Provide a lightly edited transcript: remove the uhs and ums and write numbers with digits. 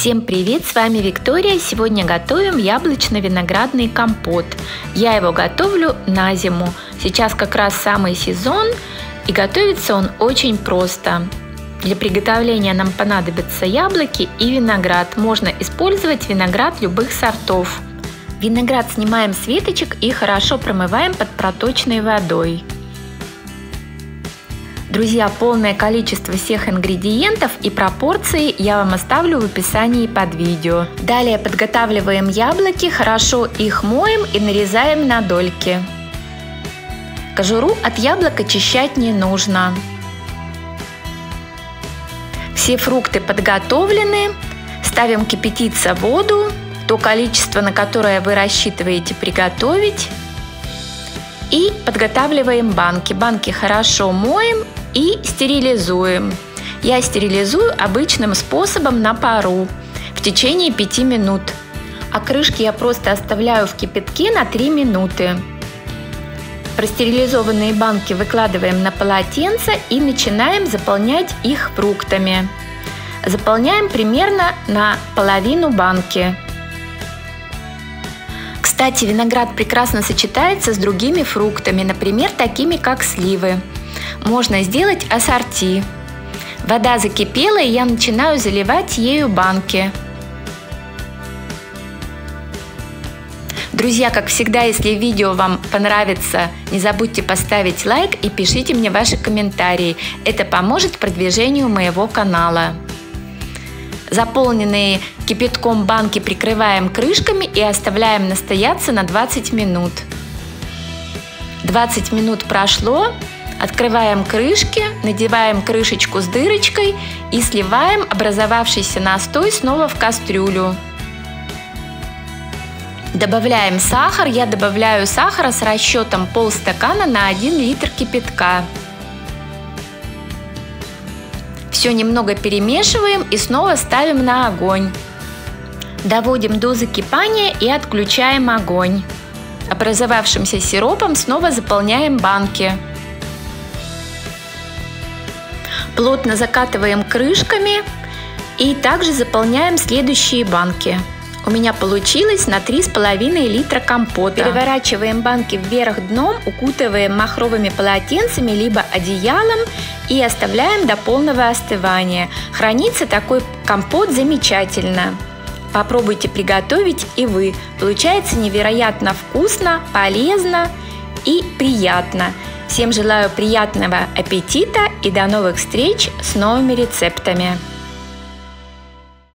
Всем привет, с вами Виктория. Сегодня готовим яблочно-виноградный компот. Я его готовлю на зиму. Сейчас как раз самый сезон, и готовится он очень просто. Для приготовления нам понадобятся яблоки и виноград. Можно использовать виноград любых сортов. Виноград снимаем с веточек и хорошо промываем под проточной водой. Друзья, полное количество всех ингредиентов и пропорции я вам оставлю в описании под видео. Далее подготавливаем яблоки, хорошо их моем и нарезаем на дольки. Кожуру от яблок очищать не нужно. Все фрукты подготовлены. Ставим кипятиться воду, то количество, на которое вы рассчитываете приготовить. И подготавливаем банки. Банки хорошо моем и стерилизуем. Я стерилизую обычным способом на пару в течение 5 минут. А крышки я просто оставляю в кипятке на 3 минуты. Простерилизованные банки выкладываем на полотенце и начинаем заполнять их фруктами. Заполняем примерно на половину банки. Кстати, виноград прекрасно сочетается с другими фруктами, например, такими как сливы. Можно сделать ассорти. Вода закипела, и я начинаю заливать ею банки. Друзья, как всегда, если видео вам понравится, не забудьте поставить лайк и пишите мне ваши комментарии. Это поможет продвижению моего канала. Заполненные кипятком банки прикрываем крышками и оставляем настояться на 20 минут. 20 минут прошло. Открываем крышки, надеваем крышечку с дырочкой и сливаем образовавшийся настой снова в кастрюлю. Добавляем сахар. Я добавляю сахара с расчетом полстакана на 1 литр кипятка. Все немного перемешиваем и снова ставим на огонь. Доводим до закипания и отключаем огонь. Образовавшимся сиропом снова заполняем банки. Плотно закатываем крышками и также заполняем следующие банки. У меня получилось на 3,5 литра компота. Переворачиваем банки вверх дном, укутываем махровыми полотенцами либо одеялом и оставляем до полного остывания. Хранится такой компот замечательно. Попробуйте приготовить и вы. Получается невероятно вкусно, полезно и приятно. Всем желаю приятного аппетита и до новых встреч с новыми рецептами!